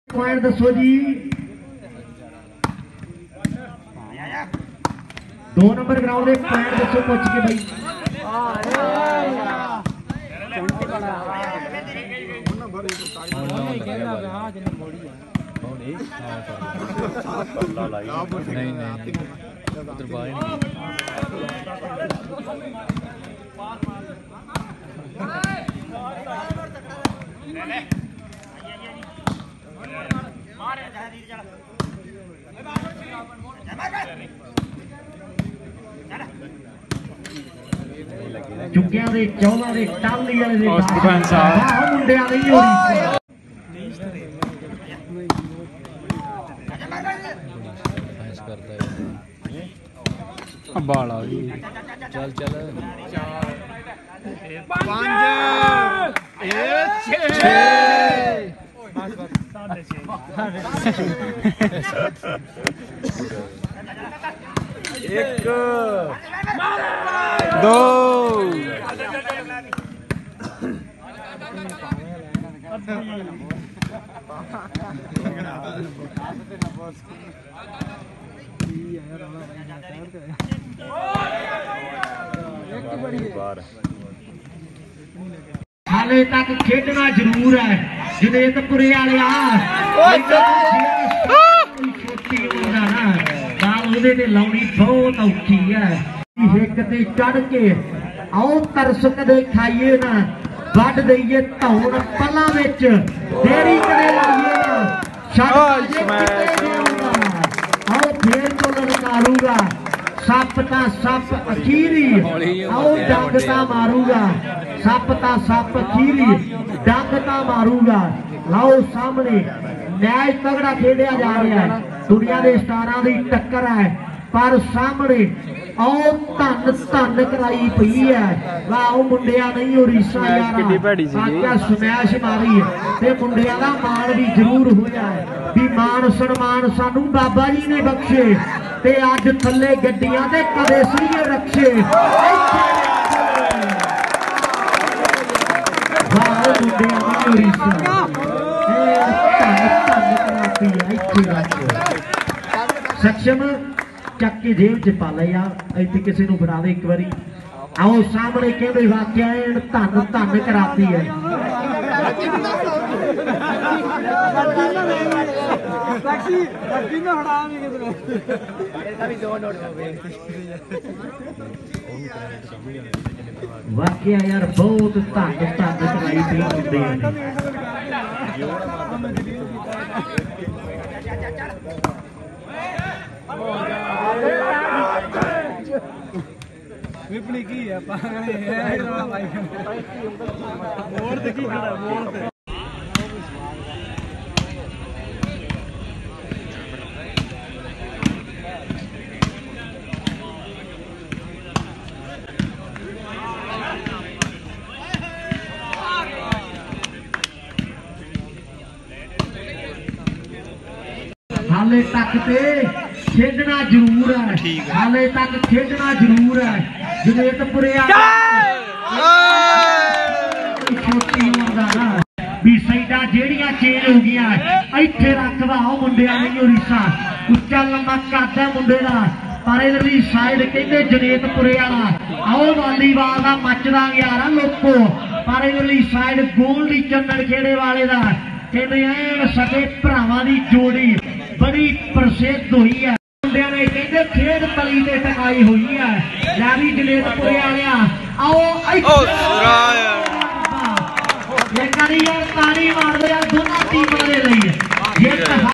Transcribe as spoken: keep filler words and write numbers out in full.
Point दसो जी। दो number ground में पॉइंट दसो पुछ के भाई। नहीं नहीं उधर बाहर चुक्कियां दे चौलां दे टाली वाले दे बाहर मुंडियां नहीं हो रही बाला चल चल एक दो हाले तक खेडना जरूर है जुनेदपुरे वाले लाउनी बहुत औखी है। हिक ते चढ़ के आओ तरस कदे खाइए ना वड दईए धौन पला विच देरी कदे लाइए ना आओ फिर तो ललकारूगा सप ता सप अखीरी आओ डंग ता मारूगा सप ता सप अखीरी डंग ता मारूगा। लाओ सामने मैच तगड़ा खेलिया जा रहा है दुनिया के स्टारां दी टक्कर है पर सामने आओ धन धन कराई पई है वाह मुंडिया नहीं हो रीसा यार स्मैश मारी ते मुंडिया दा मान भी जरूर होया है भी मान सन्मान सानू बाबा जी ने बख्शे ते अज थले गड्डियां ते कदे सीए रखे वाह मुंडिया नहीं हो रीसा सक्षम चक के जेब च पा लिया इतने किसी को फड़ा दे एक बारी आओ सामने कहते वाकया धन धन कराती है वाकया यार बहुत धन धन कराई पी विपणी की है पागल है भाई मोड़ देखी खड़ा मोड़ हाले तक ते खेडना जरूर है हाले तक खेडना जरूर है जुनेदपुरे छोटी उम्र भी साइडा जेड़ियां चेंज हो गई इत्थे रख वाओ मुंडिया नहीं रीसा उच्चा लंबा कद है मुंडे का पर इधरली साइड कहते जुनेदपुरे वाला आओ वालीबाल का मचदा ग्यारा लोको पर इधरली साइड गोल्डी चंदन खेड़े वाले का कहते हैं सके भरावां दी जोड़ी बड़ी प्रसिद्ध हुई है मुंडिया ने कहते खेड तली ते टकाई हुई है लैवी जुनेदपुरे वालिया आओ एक बारी यार ताड़ी मार दे यार दोनों टीमां दे लई